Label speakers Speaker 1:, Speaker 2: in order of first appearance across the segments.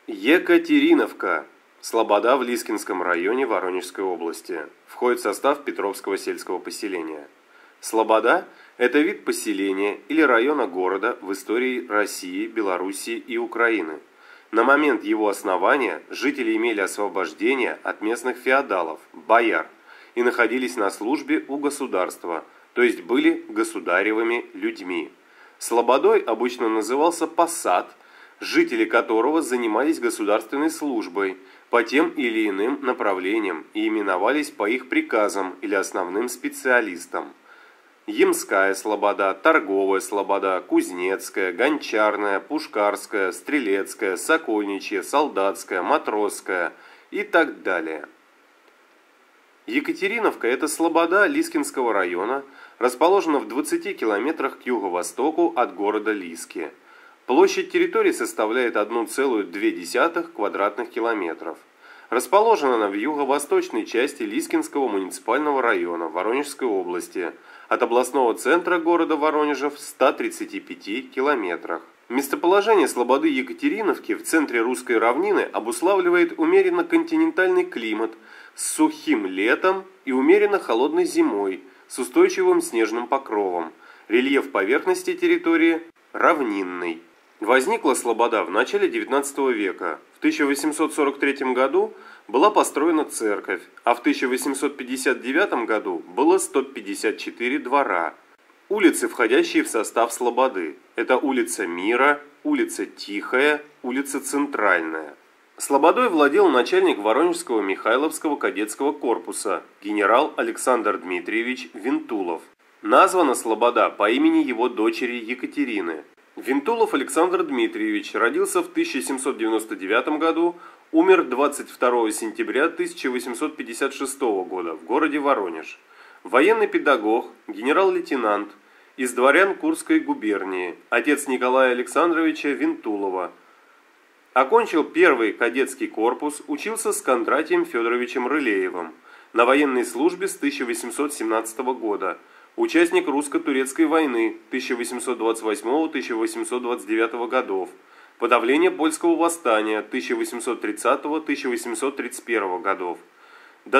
Speaker 1: Екатериновка. Слобода в Лискинском районе Воронежской области. Входит в состав Петровского сельского поселения. Слобода – это вид поселения или района города в истории России, Белоруссии и Украины. На момент его основания жители имели освобождение от местных феодалов, бояр, и находились на службе у государства, то есть были государевыми людьми. Слободой обычно назывался посад, жители которого занимались государственной службой по тем или иным направлениям и именовались по их приказам или основным специалистам. Ямская слобода, торговая слобода, кузнецкая, гончарная, пушкарская, стрелецкая, сокольничья, солдатская, матросская и так далее. Екатериновка – это слобода Лискинского района, расположена в 20 километрах к юго-востоку от города Лиски. Площадь территории составляет 1,2 квадратных километров. Расположена она в юго-восточной части Лискинского муниципального района Воронежской области, от областного центра города Воронежа в 135 километрах. Местоположение слободы Екатериновки в центре русской равнины обуславливает умеренно континентальный климат с сухим летом и умеренно холодной зимой с устойчивым снежным покровом. Рельеф поверхности территории равнинный. Возникла слобода в начале XIX века. В 1843 году была построена церковь, а в 1859 году было 154 двора. Улицы, входящие в состав слободы. Это улица Мира, улица Тихая, улица Центральная. Слободой владел начальник Воронежского Михайловского кадетского корпуса генерал Александр Дмитриевич Винтулов. Названа слобода по имени его дочери Екатерины. Винтулов Александр Дмитриевич родился в 1799 году, умер 22 сентября 1856 года в городе Воронеж. Военный педагог, генерал-лейтенант, из дворян Курской губернии, отец Николая Александровича Винтулова. Окончил первый кадетский корпус, учился с Кондратием Федоровичем Рылеевым. На военной службе с 1817 года. Участник русско-турецкой войны 1828-1829 годов. Подавление польского восстания 1830-1831 годов. До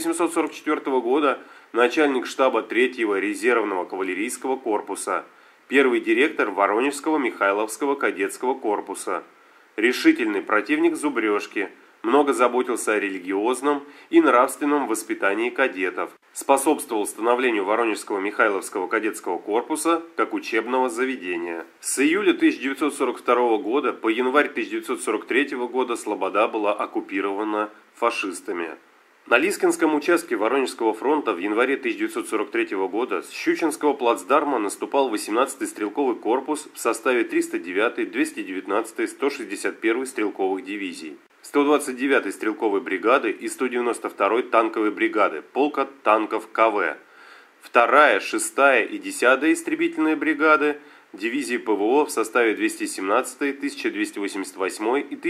Speaker 1: 1844 года начальник штаба 3-го резервного кавалерийского корпуса. Первый директор Воронежского Михайловского кадетского корпуса. Решительный противник зубрежки. Много заботился о религиозном и нравственном воспитании кадетов. Способствовал становлению Воронежского Михайловского кадетского корпуса как учебного заведения. С июля 1942 года по январь 1943 года слобода была оккупирована фашистами. На Лискинском участке Воронежского фронта в январе 1943 года с Щучинского плацдарма наступал 18-й стрелковый корпус в составе 309-й, 219-й, 161-й стрелковых дивизий, 129-й стрелковой бригады и 192-й танковой бригады, полка танков КВ, 2-я, 6-я и 10-я истребительные бригады, дивизии ПВО в составе 217-й, 1288-й и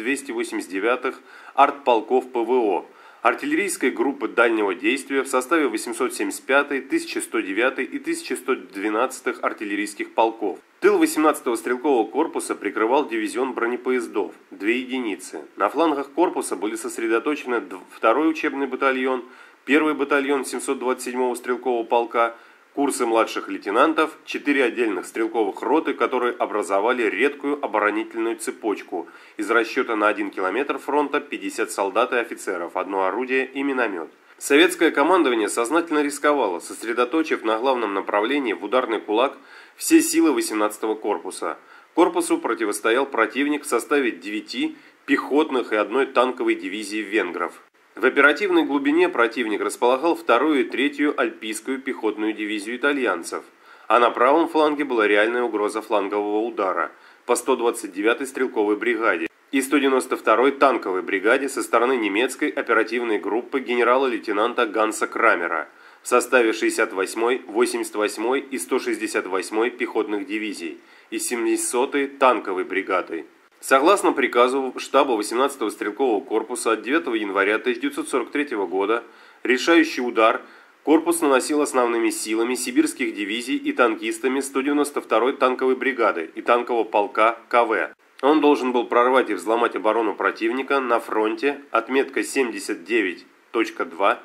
Speaker 1: 1289-х артполков ПВО, артиллерийской группы дальнего действия в составе 875-й, 1109-й и 1112-х артиллерийских полков. Тыл 18-го стрелкового корпуса прикрывал дивизион бронепоездов, 2 единицы. На флангах корпуса были сосредоточены 2-й учебный батальон, 1-й батальон 727-го стрелкового полка, курсы младших лейтенантов, 4 отдельных стрелковых роты, которые образовали редкую оборонительную цепочку. Из расчета на 1 километр фронта 50 солдат и офицеров, 1 орудие и миномет. Советское командование сознательно рисковало, сосредоточив на главном направлении в ударный кулак все силы 18-го корпуса. Корпусу противостоял противник в составе 9 пехотных и 1 танковой дивизии венгров. В оперативной глубине противник располагал 2-ю и 3-ю альпийскую пехотную дивизию итальянцев, а на правом фланге была реальная угроза флангового удара по 129-й стрелковой бригаде и 192-й танковой бригаде со стороны немецкой оперативной группы генерала-лейтенанта Ганса Крамера в составе 68-й, 88-й и 168-й пехотных дивизий и 700-й танковой бригадой. Согласно приказу штаба 18-го стрелкового корпуса от 9 января 1943 года, решающий удар корпус наносил основными силами сибирских дивизий и танкистами 192-й танковой бригады и танкового полка КВ. Он должен был прорвать и взломать оборону противника на фронте, отметка 79.2,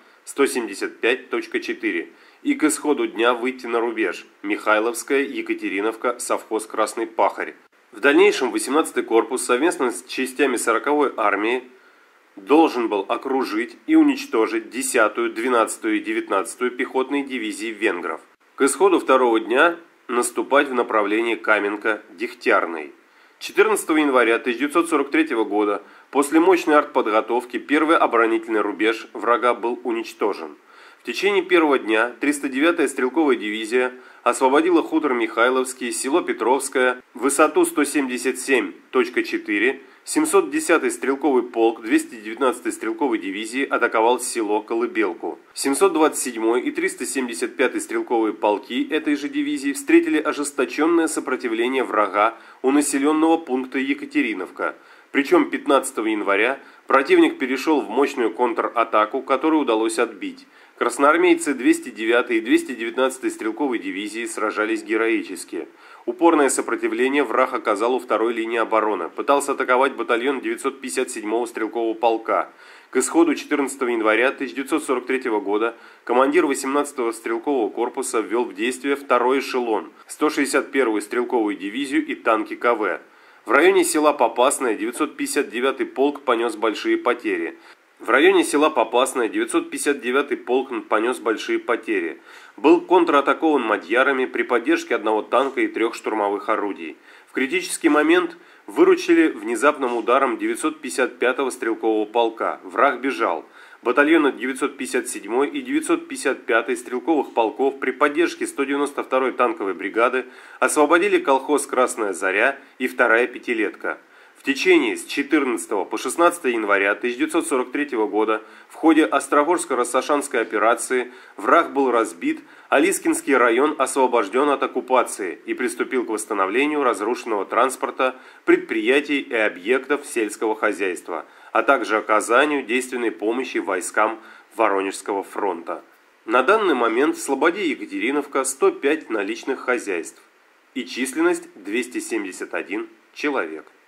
Speaker 1: 175.4, и к исходу дня выйти на рубеж Михайловская, Екатериновка, совхоз Красный Пахарь. В дальнейшем 18-й корпус совместно с частями 40-й армии должен был окружить и уничтожить 10-ю, 12-ю и 19-ю пехотные дивизии венгров. К исходу второго дня наступать в направлении Каменка-Дегтярной. 14 января 1943 года после мощной артподготовки первый оборонительный рубеж врага был уничтожен. В течение первого дня 309-я стрелковая дивизия освободила хутор Михайловский, село Петровское, высоту 177.4, 710-й стрелковый полк 219-й стрелковой дивизии атаковал село Колыбелку. 727-й и 375-й стрелковые полки этой же дивизии встретили ожесточенное сопротивление врага у населенного пункта Екатериновка. Причем 15 января противник перешел в мощную контратаку, которую удалось отбить. Красноармейцы 209-й и 219-й стрелковой дивизии сражались героически. Упорное сопротивление враг оказал у второй линии обороны. Пытался атаковать батальон 957-го стрелкового полка. К исходу 14 января 1943 года командир 18-го стрелкового корпуса ввел в действие второй эшелон, 161-ю стрелковую дивизию и танки КВ. В районе села Попасное 959-й полк понес большие потери. В районе села Попасное 959-й полк понес большие потери. Был контратакован мадьярами при поддержке одного танка и 3 штурмовых орудий. В критический момент выручили внезапным ударом 955-го стрелкового полка. Враг бежал. Батальоны 957-й и 955-й стрелковых полков при поддержке 192-й танковой бригады освободили колхоз «Красная Заря» и 2-я пятилетка. В течение с 14 по 16 января 1943 года в ходе Острогожско-Рассашанской операции враг был разбит, а Лискинский район освобожден от оккупации и приступил к восстановлению разрушенного транспорта, предприятий и объектов сельского хозяйства, а также оказанию действенной помощи войскам Воронежского фронта. На данный момент в Слободе Екатериновка 105 наличных хозяйств и численность 271 человек.